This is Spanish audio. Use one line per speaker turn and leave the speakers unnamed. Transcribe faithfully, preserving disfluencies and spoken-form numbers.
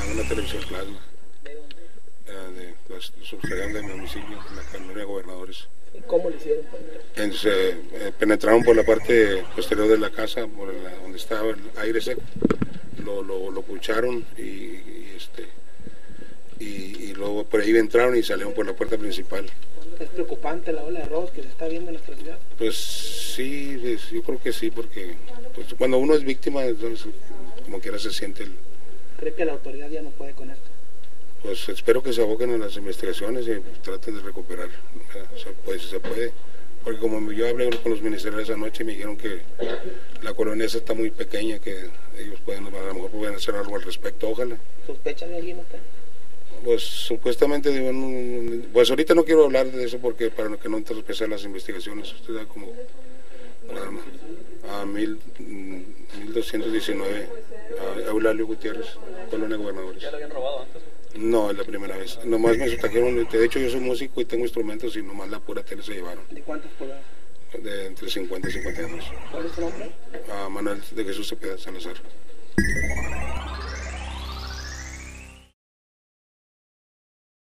una televisión plasma.
¿De dónde?
Eh, de los subterráneos de mi domicilio, en la colonia de Gobernadores.
¿Y cómo lo hicieron?
Entonces, eh, penetraron por la parte posterior de la casa, por la, donde estaba el aire seco, lo, lo, lo pucharon y, y, este, y, y luego por ahí entraron y salieron por la puerta principal.
¿Es preocupante la ola de robos que se está viendo en nuestra ciudad?
Pues sí, pues, yo creo que sí, porque pues, cuando uno es víctima, entonces como quiera se siente el...
¿Cree que la autoridad ya no puede con esto?
Pues espero que se aboquen a las investigaciones y pues, traten de recuperar, se puede, si se puede. Porque como yo hablé con los ministeriales anoche y me dijeron que la colonia esa está muy pequeña, que ellos pueden, a lo mejor pueden hacer algo al respecto, ojalá.
¿Sospechan de alguien usted?
Pues supuestamente, digo, no, pues ahorita no quiero hablar de eso porque para que no entorpezcan las investigaciones. Usted da como a, a mil, mil doscientos diecinueve, a Eulalio Gutiérrez, colonia Gobernadores.
¿Ya lo habían robado antes?
No, es la primera vez. Nomás me trajeron, de hecho yo soy músico y tengo instrumentos y nomás la pura tele se llevaron.
¿De cuántas pulgadas?
De entre cincuenta y cincuenta y dos.
¿Cuál es su nombre?
A Manuel de Jesús Cepeda Salazar.